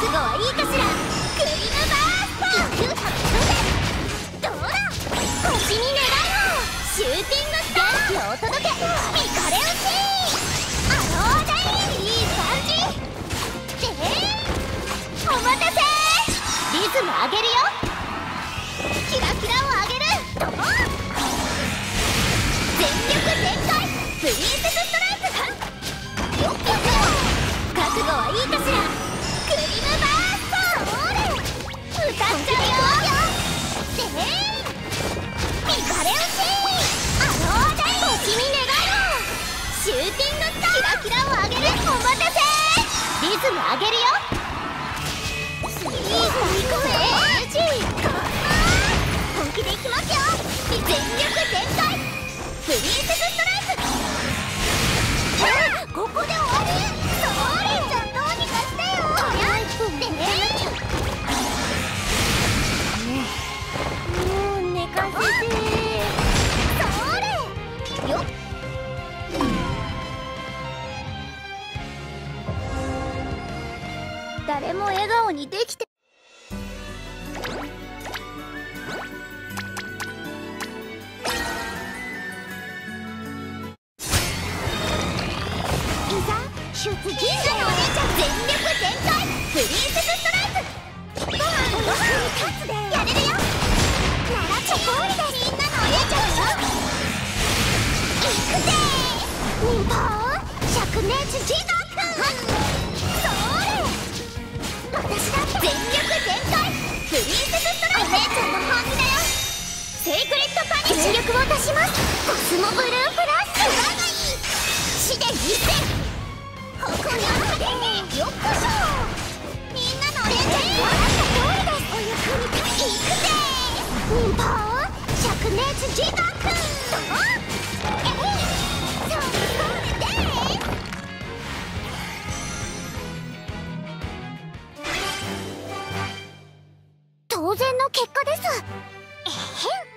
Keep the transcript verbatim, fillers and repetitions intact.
悟はいいかしら。クリームバースト。どうだ、腰に願いを。シューティングスター。元気をお届け。イカレオシー。アローダイ。いい感じでー。お待たせ。リズム上げるよ。キラキラを上げる。ドボン。全力全開。プリンセスストライク。よっよっよ。覚悟はいいかしら。クリームバースト。それ歌っちゃうよ。でーん。イカレオシー。アローダイ。星に願いを。シューティングスター。キラキラを上げる。お待たせ。リズム上げるよ。いい声。本気でいきますよ。全力全開。プリンセスストライク。あ、ここで終わり。それじゃどうにかしてよ。とりあえずでね。もう寝かせて。それよっ。誰も笑顔にできて。出陣だよ。お姉ちゃん全力全開。プリンセスストライク。ご飯ご飯に勝つでやれるよ。ならチョコーリでみんなのお姉ちゃんよ。いくぜー。忍法灼熱地獄。それ私だって全力全開。プリンセスストライク。お姉ちゃんの本気だよ。セイクレットパニッシュ。全力を出します。コスモブループラス。裏がいい。死で一戦。ここにあってよっこそ。みんなのお姉ちゃんに笑った通りです。お役に立ち。いくぜー。忍法灼熱地獄。えい、そうそうでー。当然の結果です。えへん。